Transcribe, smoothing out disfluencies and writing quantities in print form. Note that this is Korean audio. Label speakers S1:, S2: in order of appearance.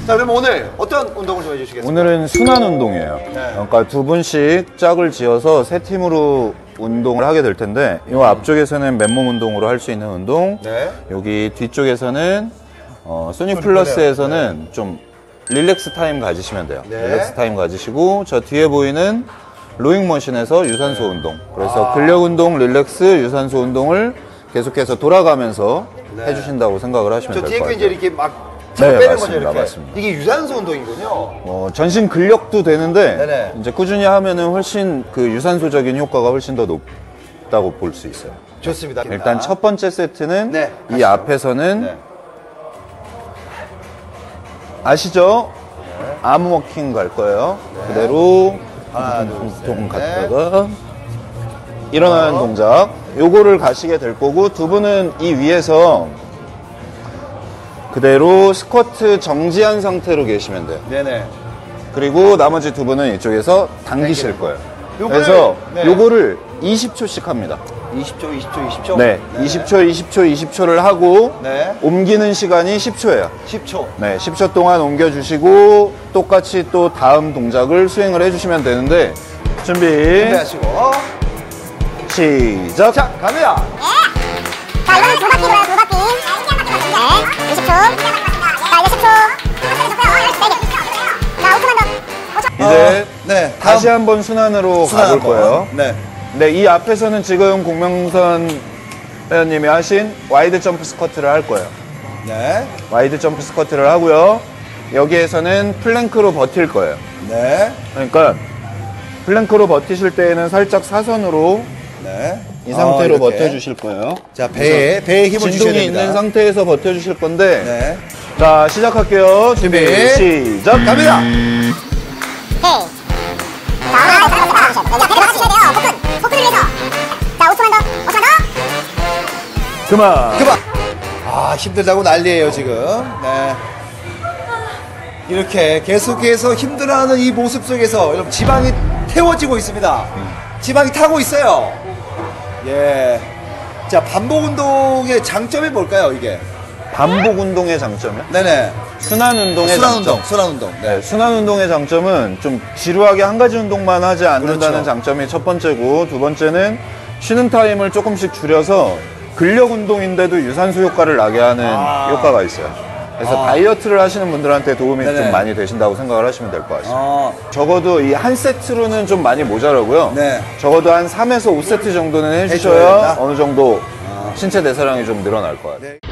S1: 자, 그럼 오늘 어떤 운동을 좀 해주시겠습니까?
S2: 오늘은 순환 운동이에요.
S1: 네.
S2: 그러니까 두 분씩 짝을 지어서 세 팀으로 운동을 하게 될 텐데, 이 앞쪽에서는 맨몸 운동으로 할 수 있는 운동,
S1: 네.
S2: 여기 뒤쪽에서는 소닉 플러스에서는 좀 릴렉스 타임 가지시면 돼요.
S1: 네.
S2: 릴렉스 타임 가지시고, 저 뒤에 보이는 로잉 머신에서 유산소 운동. 그래서 근력 운동, 릴렉스, 유산소 운동을 계속해서 돌아가면서 해주신다고 생각을 하시면
S1: 저
S2: 될
S1: 뒤에
S2: 것
S1: 거
S2: 같아요.
S1: 이제 이렇게 막
S2: 네,
S1: 빼는
S2: 맞습니다.
S1: 거죠, 이렇게.
S2: 맞습니다.
S1: 이게 유산소 운동이군요.
S2: 전신 근력도 되는데
S1: 네네.
S2: 이제 꾸준히 하면은 훨씬 그 유산소적인 효과가 훨씬 더 높다고 볼 수 있어요.
S1: 좋습니다.
S2: 일단 첫 번째 세트는
S1: 네,
S2: 이
S1: 가시죠.
S2: 앞에서는
S1: 네.
S2: 아시죠? 아무워킹 갈 거예요. 그대로
S1: 하나,
S2: 동 갔다가 일어나는 동작. 요거를 가시게 될 거고, 두 분은 이 위에서 그대로 스쿼트 정지한 상태로 계시면 돼요.
S1: 네네.
S2: 그리고 나머지 두 분은 이쪽에서 당기실 거예요.
S1: 요거를-
S2: 그래서
S1: 네.
S2: 요거를 20초씩 합니다.
S1: 20초, 20초, 20초.
S2: 네, 20초, 20초, 20초를 하고
S1: 네.
S2: 옮기는 시간이 10초예요.
S1: 10초.
S2: 네, 10초 동안 옮겨주시고 똑같이 또 다음 동작을 수행을 해주시면 되는데, 준비,
S1: 준비하시고.
S2: 시작!
S1: 자, 갑니다.
S3: 자, 이거는 두 바퀴 돌아요, 두 바퀴. 네, 20초. 자, 이제 10초. 자, 5초만 더. 5초.
S2: 이제
S1: 네.
S2: 다시 한번 순환으로 가볼 거예요.
S1: 네.
S2: 네, 이 앞에서는 지금 공명선 회원님이 하신 와이드 점프 스쿼트를 할 거예요.
S1: 네.
S2: 와이드 점프 스쿼트를 하고요. 여기에서는 플랭크로 버틸 거예요.
S1: 네.
S2: 그러니까 플랭크로 버티실 때에는 살짝 사선으로
S1: 네.
S2: 이 상태로
S1: 이렇게.
S2: 버텨주실 거예요.
S1: 자, 배에 힘을 주셔야
S2: 진동이
S1: 됩니다.
S2: 있는 상태에서 버텨주실 건데,
S1: 네.
S2: 자, 시작할게요. 준비, 시작!
S1: 갑니다.
S3: 오케이. 자, 자, 배로 맞추셔야 돼요. 포크를 내서. 자, 5초만 더. 5초만 더.
S2: 그만!
S1: 그만. 아, 힘들다고 난리예요, 지금. 네. 이렇게 계속해서 힘들어하는 이 모습 속에서 여러분 지방이 태워지고 있습니다. 지방이 타고 있어요. 예. 자, 반복 운동의 장점이 뭘까요, 이게?
S2: 반복 운동의 장점이요?
S1: 네네.
S2: 순환 운동의
S1: 순환
S2: 장점.
S1: 운동, 순환 운동. 네.
S2: 네, 순환 운동의 장점은 좀 지루하게 한 가지 운동만 하지 않는다는
S1: 그렇죠.
S2: 장점이 첫 번째고, 두 번째는 쉬는 타임을 조금씩 줄여서 근력 운동인데도 유산소 효과를 나게 하는 효과가 있어요. 그래서 다이어트를 하시는 분들한테 도움이
S1: 네네.
S2: 좀 많이 되신다고 생각을 하시면 될 것 같습니다.
S1: 아,
S2: 적어도 이 한 세트로는 좀 많이 모자라고요.
S1: 네.
S2: 적어도 한 3에서 5세트 정도는
S1: 해줘야
S2: 해주셔야
S1: 된다?
S2: 어느 정도 신체 대사량이 좀 늘어날 것 같아요.
S1: 네.